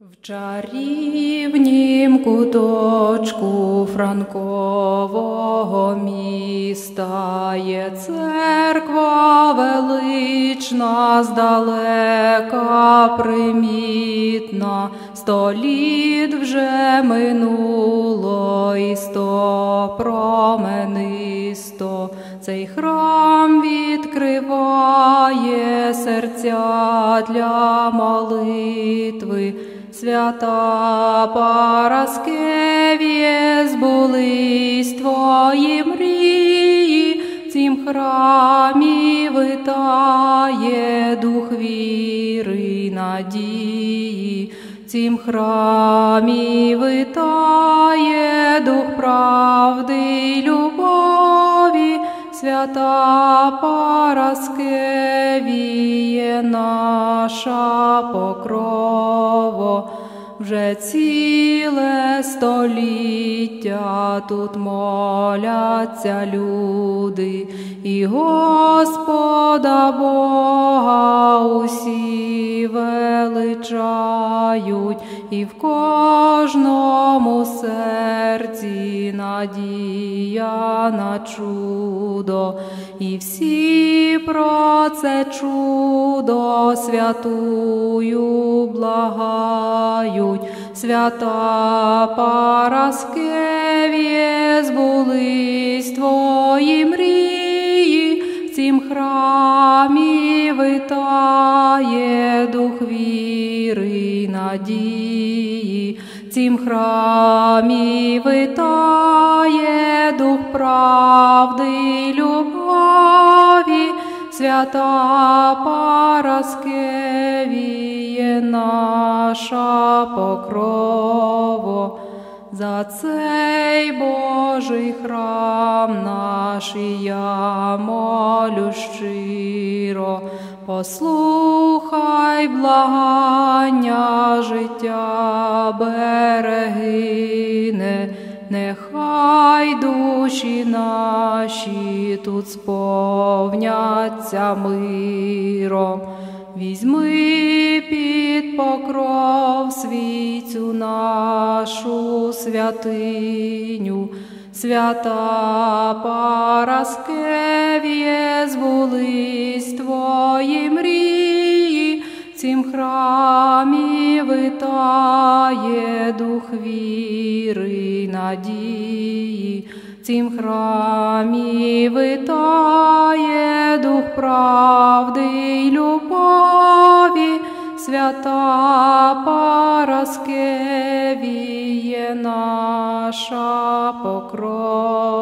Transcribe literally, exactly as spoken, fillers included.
В чарівнім куточку Франкового міста є церква велична, здалека примітна. Сто літ вже минуло і сто променисто. Цей храм відкриває серця для молитви. Свята Параскевіє, збулись твої мрії, в цім храмі витає дух віри й надії, в цім храмі витає дух правди й любові. Свята Параскевіє, наша покрово, вже ціле століття тут моляться люди, і Господа Бога усі величають, і в кожному серці надія на чудо, і всі про це чудо святую благають. Свята Параскевіє, збулись твої мрії, в цім храмі витає дух віри й надії, в цім храмі витає дух правди й любові. Свята Параскевіє, наша покрово, за цей Божий храм наш і я молю щиро. Послухай благання життя берегине, нехай душі наші тут сповняться миром. Візьми під покров свій цю нашу святиню. Свята Параскевіє, збулись твої мрії, в цім храмі витає дух віри й надії, в цім храмі витає дух правди й любові. Свята Параскевіє, наша покров.